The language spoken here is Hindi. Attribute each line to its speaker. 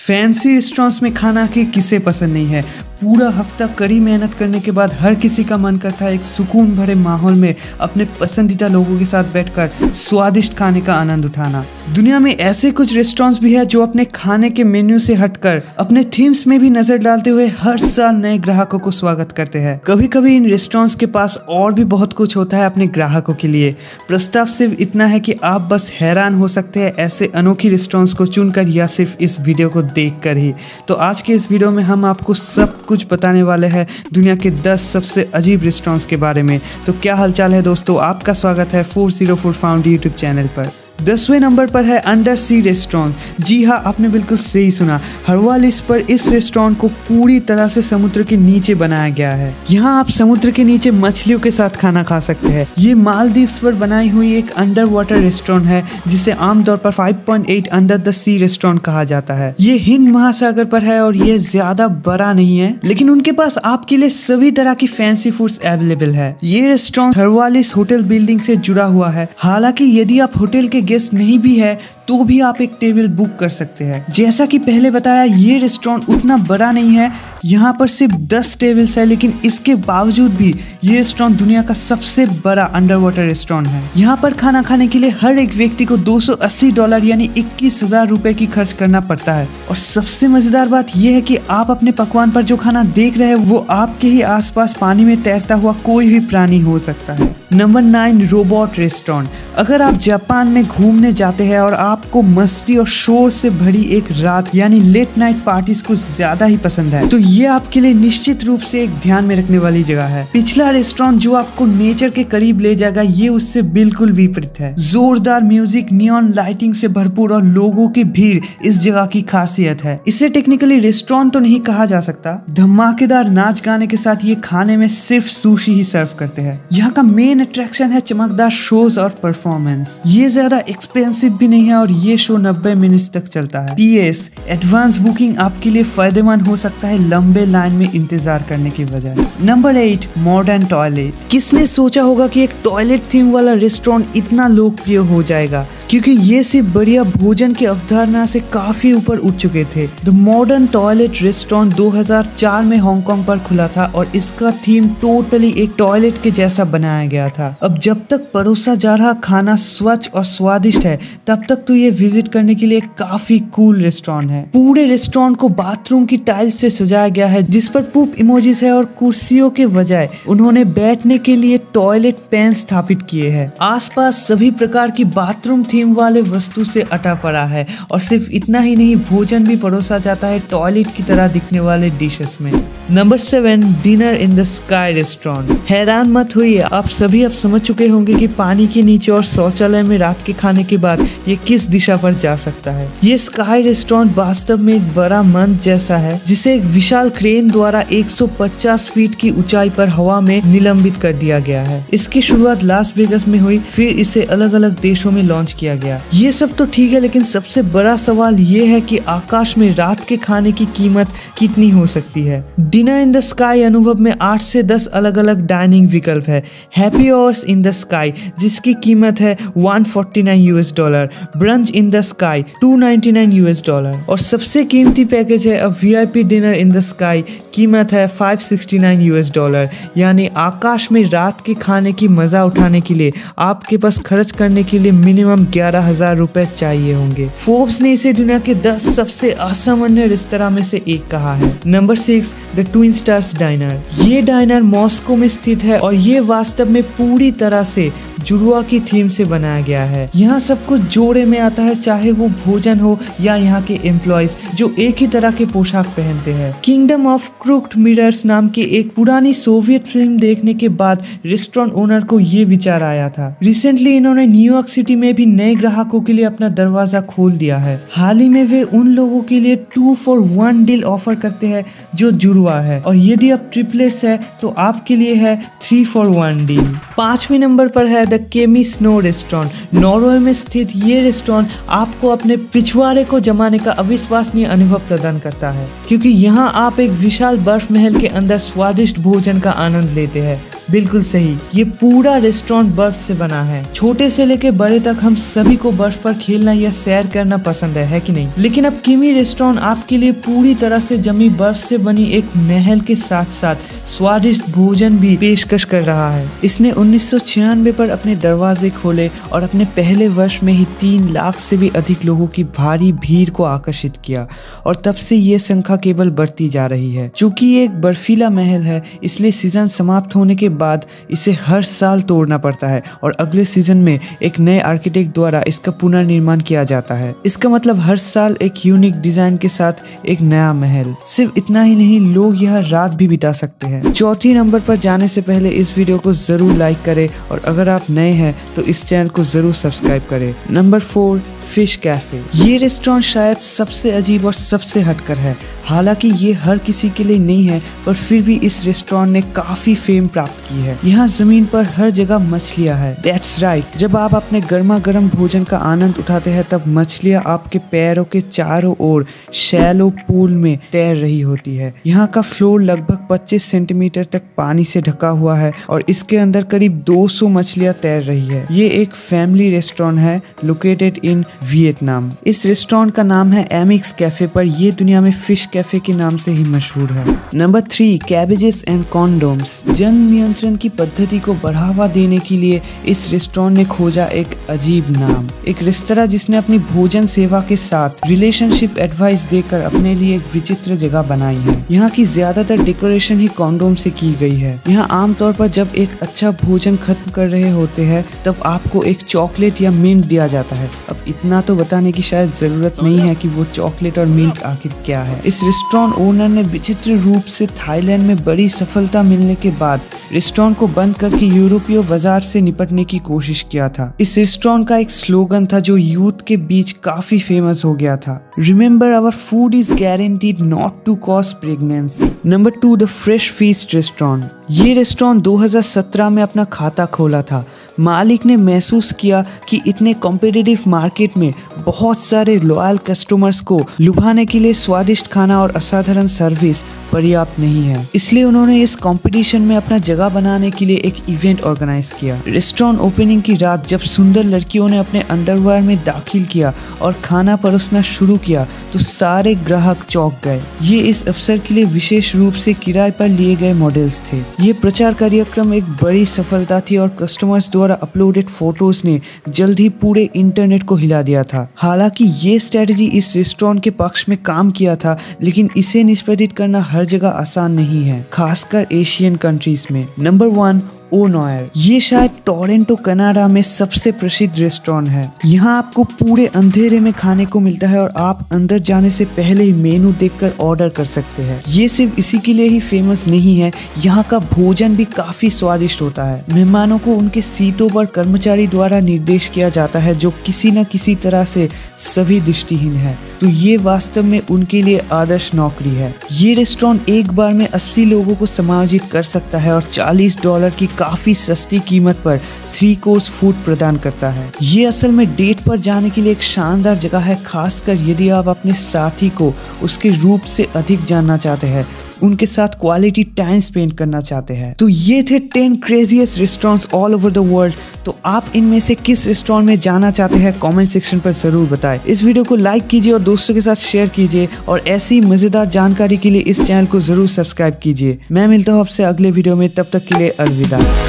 Speaker 1: फैंसी रेस्टोरेंट्स में खाना के किसे पसंद नहीं है। पूरा हफ्ता कड़ी मेहनत करने के बाद हर किसी का मन करता है एक सुकून भरे माहौल में अपने पसंदीदा लोगों के साथ बैठकर स्वादिष्ट खाने का आनंद उठाना। दुनिया में ऐसे कुछ रेस्टोरेंट्स भी है जो अपने खाने के मेन्यू से हटकर अपने थीम्स में भी नजर डालते हुए हर साल नए ग्राहकों को स्वागत करते हैं। कभी कभी इन रेस्टोरेंट्स के पास और भी बहुत कुछ होता है अपने ग्राहकों के लिए। प्रस्ताव सिर्फ इतना है कि आप बस हैरान हो सकते हैं ऐसे अनोखी रेस्टोरेंट्स को चुनकर या सिर्फ इस वीडियो को देखकर ही। तो आज के इस वीडियो में हम आपको सब कुछ बताने वाले हैं दुनिया के 10 सबसे अजीब रेस्टोरेंट्स के बारे में। तो क्या हालचाल है दोस्तों, आपका स्वागत है 404 फाउंड यूट्यूब चैनल पर। 10वें नंबर पर है अंडर सी रेस्टोरेंट। जी हाँ, आपने बिल्कुल सही सुना। हर्वालिस पर इस रेस्टोरेंट को पूरी तरह से समुद्र के नीचे बनाया गया है। यहाँ आप समुद्र के नीचे मछलियों के साथ खाना खा सकते हैं। ये मालदीव्स पर बनाई हुई एक अंडर वाटर रेस्टोरेंट है जिसे आमतौर पर 5.8 अंडर द सी रेस्टोरेंट कहा जाता है। ये हिंद महासागर पर है और ये ज्यादा बड़ा नहीं है, लेकिन उनके पास आपके लिए सभी तरह की फैंसी फूड्स अवेलेबल है। ये रेस्टोरेंट हर्वालिस होटल बिल्डिंग से जुड़ा हुआ है। हालांकि यदि आप होटल के गेस्ट नहीं भी है तो भी आप एक टेबल बुक कर सकते हैं। जैसा कि पहले बताया, ये रेस्टोरेंट उतना बड़ा नहीं है, यहाँ पर सिर्फ 10 टेबल्स है, लेकिन इसके बावजूद भी ये रेस्टोरेंट दुनिया का सबसे बड़ा अंडर वाटर रेस्टोरेंट है। यहाँ पर खाना खाने के लिए हर एक व्यक्ति को $280 यानी 21,000 रुपए की खर्च करना पड़ता है। और सबसे मजेदार बात यह है कि आप अपने पकवान पर जो खाना देख रहे हैं वो आपके ही आसपास पानी में तैरता हुआ कोई भी प्राणी हो सकता है। Number 9 robot restaurant. अगर आप जापान में घूमने जाते हैं और आपको मस्ती और शोर से भरी एक रात यानी लेट नाइट पार्टीज कुछ ज्यादा ही पसंद है तो ये आपके लिए निश्चित रूप से एक ध्यान में रखने वाली जगह है। पिछला रेस्टोरेंट जो आपको नेचर के करीब ले जाएगा, ये उससे बिल्कुल विपरीत है। जोरदार म्यूजिक, नियॉन लाइटिंग से भरपूर और लोगों की भीड़ इस जगह की खासियत है। इसे टेक्निकली रेस्टोरेंट तो नहीं कहा जा सकता। धमाकेदार नाच गाने के साथ ये खाने में सिर्फ सुशी ही सर्व करते हैं। यहाँ का मेन अट्रैक्शन है चमकदार शोज और परफॉर्मेंस। ये ज्यादा एक्सपेंसिव भी नहीं है और ये शो 90 मिनट तक चलता है। PS एडवांस बुकिंग आपके लिए फायदेमंद हो सकता है लंबे लाइन में इंतजार करने की बजाय। Number 8 modern toilet. किसने सोचा होगा कि एक टॉयलेट थीम वाला रेस्टोरेंट इतना लोकप्रिय हो जाएगा, क्योंकि ये सिर्फ बढ़िया भोजन की अवधारणा से काफी ऊपर उठ चुके थे। द मॉडर्न टॉयलेट रेस्टोरेंट 2004 में हांगकांग पर खुला था और इसका थीम टोटली एक टॉयलेट के जैसा बनाया गया था। अब जब तक परोसा जा रहा खाना स्वच्छ और स्वादिष्ट है, तब तक तो ये विजिट करने के लिए काफी कूल रेस्टोरेंट है। पूरे रेस्टोरेंट को बाथरूम की टाइल्स से सजाया गया है जिस पर पूप इमोजीज है और कुर्सियों के बजाय उन्होंने बैठने के लिए टॉयलेट पेन स्थापित किए हैं। आसपास सभी प्रकार की बाथरूम थीम वाले वस्तु से अटा पड़ा है और सिर्फ इतना ही नहीं, भोजन भी परोसा जाता है टॉयलेट की तरह दिखने वाले डिशेस में। Number 7 dinner in the sky restaurant. हैरान मत होइए, आप सभी अब समझ चुके होंगे कि पानी के नीचे और शौचालय में रात के खाने के बाद ये किस दिशा पर जा सकता है। ये स्काई रेस्टोरेंट वास्तव में एक बड़ा मंच जैसा है जिसे एक विशाल क्रेन द्वारा 150 फीट की ऊंचाई पर हवा में निलंबित कर दिया गया है। इसकी शुरुआत लास वेगस में हुई, फिर इसे अलग अलग देशों में लॉन्च किया गया। ये सब तो ठीक है, लेकिन सबसे बड़ा सवाल ये है कि आकाश में रात के खाने की कीमत कितनी हो सकती है। डिनर इन द स्काई अनुभव में 8 से 10 अलग अलग डाइनिंग विकल्प है। Happy hours in the sky जिसकी कीमत है $149, ब्रंच इन द स्काई $299 और सबसे कीमती पैकेज है VIP dinner in the sky, कीमत है $569। यानी आकाश में रात के खाने की मजा उठाने के लिए आपके पास खर्च करने के लिए मिनिमम 11,000 रुपए चाहिए होंगे। फोर्ब्स ने इसे दुनिया के 10 सबसे असामान्य रेस्तरां में से एक कहा है। Number 6 the twin stars diner. ये डाइनर मॉस्को में स्थित है और ये वास्तव में पूरी तरह से जुड़वा की थीम से बनाया गया है। यहाँ सब कुछ जोड़े में आता है, चाहे वो भोजन हो या यहाँ के एम्प्लॉयज जो एक ही तरह के पोशाक पहनते हैं। किंगडम ऑफ क्रूक्ड मिरर्स नाम की एक पुरानी सोवियत फिल्म देखने के बाद रेस्टोरेंट ओनर को ये विचार आया था। रिसेंटली इन्होंने न्यूयॉर्क सिटी में भी नए ग्राहकों के लिए अपना दरवाजा खोल दिया है। हाल ही में वे उन लोगों के लिए 2 for 1 डील ऑफर करते हैं जो जुड़वा है, और यदि आप ट्रिपलेट्स है तो आपके लिए है 3 for 1 डील। 5वें नंबर पर है द केमी स्नो रेस्टोरेंट। नॉर्वे में स्थित ये रेस्टोरेंट आपको अपने पिछवाड़े को जमाने का अविश्वसनीय अनुभव प्रदान करता है, क्योंकि यहाँ आप एक विशाल बर्फ महल के अंदर स्वादिष्ट भोजन का आनंद लेते हैं। बिल्कुल सही, ये पूरा रेस्टोरेंट बर्फ से बना है। छोटे से लेके बड़े तक हम सभी को बर्फ पर खेलना या सैर करना पसंद है कि नहीं? लेकिन अब किमी रेस्टोरेंट आपके लिए पूरी तरह से जमी बर्फ से बनी एक महल के साथ साथ स्वादिष्ट भोजन भी पेशकश कर रहा है। इसने 1996 पर अपने दरवाजे खोले और अपने पहले वर्ष में ही 3 लाख से भी अधिक लोगों की भारी भीड़ को आकर्षित किया और तब से ये संख्या केवल बढ़ती जा रही है। चूंकि ये एक बर्फीला महल है, इसलिए सीजन समाप्त होने के बाद इसे हर साल तोड़ना पड़ता है और अगले सीजन में एक नए आर्किटेक्ट द्वारा इसका पुनर्निर्माण किया जाता है। इसका मतलब हर साल एक यूनिक डिजाइन के साथ एक नया महल। सिर्फ इतना ही नहीं, लोग यहाँ रात भी बिता सकते हैं। चौथी नंबर पर जाने से पहले इस वीडियो को जरूर लाइक करें और अगर आप नए हैं तो इस चैनल को जरूर सब्सक्राइब करें। Number 4, fish cafe. ये रेस्टोरेंट शायद सबसे अजीब और सबसे हटकर है। हालांकि ये हर किसी के लिए नहीं है, पर फिर भी इस रेस्टोरेंट ने काफी फेम प्राप्त की है। यहाँ जमीन पर हर जगह मछलियाँ हैं। दैट्स राइट, जब आप अपने गर्मा गर्म भोजन का आनंद उठाते हैं तब मछलियाँ आपके पैरों के चारों ओर शैलो पूल में तैर रही होती है। यहाँ का फ्लोर लगभग 25 सेंटीमीटर तक पानी से ढका हुआ है और इसके अंदर करीब 200 मछलियाँ तैर रही है। ये एक फैमिली रेस्टोरेंट है लोकेटेड इन वियतनाम। इस रेस्टोरेंट का नाम है एमिक्स कैफे, पर यह दुनिया में फिश कैफे के नाम से ही मशहूर है। Number 3, cabbages and condoms. जन्म नियंत्रण की पद्धति को बढ़ावा देने के लिए इस रेस्टोरेंट ने खोजा एक अजीब नाम। एक रेस्तरां जिसने अपनी भोजन सेवा के साथ रिलेशनशिप एडवाइस देकर अपने लिए एक विचित्र जगह बनाई है। यहाँ की ज्यादातर डेकोरेशन ही कॉन्डोम से की गई है। यहाँ आमतौर पर जब एक अच्छा भोजन खत्म कर रहे होते हैं तब आपको एक चॉकलेट या मिंट दिया जाता है। अब इतना तो बताने की शायद जरूरत नहीं है कि वो चॉकलेट और मिंट आखिर क्या है। इस रेस्टोरेंट ओनर ने विचित्र रूप से थाईलैंड में बड़ी सफलता मिलने के बाद रेस्टोरेंट को बंद करके यूरोपीय बाजार से निपटने की कोशिश किया था। इस रेस्टोरेंट का एक स्लोगन था जो यूथ के बीच काफी फेमस हो गया था, remember our food is guaranteed not to cause pregnancy. Number 2, the fresh feast restaurant. ये रेस्टोरेंट 2017 में अपना खाता खोला था। मालिक ने महसूस किया कि इतने कॉम्पिटिटिव मार्केट में बहुत सारे लॉयल कस्टमर्स को लुभाने के लिए स्वादिष्ट खाना और असाधारण सर्विस पर्याप्त नहीं है। इसलिए उन्होंने इस कंपटीशन में अपना जगह बनाने के लिए एक इवेंट ऑर्गेनाइज किया। रेस्टोरेंट ओपनिंग की रात जब सुंदर लड़कियों ने अपने अंडरवेयर में दाखिल किया और खाना परोसना शुरू किया तो सारे ग्राहक चौंक गए। ये इस अवसर के लिए विशेष रूप से किराए पर लिए गए मॉडल्स थे। ये प्रचार कार्यक्रम एक बड़ी सफलता थी और कस्टमर्स द्वारा अपलोडेड फोटोज ने जल्द ही पूरे इंटरनेट को हिला दिया था। हालांकि ये स्ट्रेटजी इस रेस्टोरेंट के पक्ष में काम किया था, लेकिन इसे निष्पादित करना हर जगह आसान नहीं है, खासकर एशियन कंट्रीज में। Number 1, O Noir. ये शायद टोरंटो कनाडा में सबसे प्रसिद्ध रेस्टोरेंट है। यहाँ आपको पूरे अंधेरे में खाने को मिलता है और आप अंदर जाने से पहले ही मेनू देखकर ऑर्डर कर सकते हैं। ये सिर्फ इसी के लिए ही फेमस नहीं है, यहाँ का भोजन भी काफी स्वादिष्ट होता है। मेहमानों को उनके सीटों पर कर्मचारी द्वारा निर्देश किया जाता है जो किसी न किसी तरह से सभी दृष्टिहीन है, तो ये वास्तव में उनके लिए आदर्श नौकरी है। ये रेस्टोरेंट एक बार में 80 लोगों को समायोजित कर सकता है और $40 की काफी सस्ती कीमत पर 3 कोर्स फूड प्रदान करता है। ये असल में डेट पर जाने के लिए एक शानदार जगह है, खासकर यदि आप अपने साथी को उसके रूप से अधिक जानना चाहते हैं, उनके साथ क्वालिटी टाइम स्पेंड करना चाहते हैं। तो ये थे 10 craziest restaurants all over the world. तो आप इनमें से किस रेस्टोरेंट में जाना चाहते हैं कमेंट सेक्शन पर जरूर बताएं। इस वीडियो को लाइक कीजिए और दोस्तों के साथ शेयर कीजिए और ऐसी मजेदार जानकारी के लिए इस चैनल को जरूर सब्सक्राइब कीजिए। मैं मिलता हूँ आपसे अगले वीडियो में, तब तक के लिए अलविदा।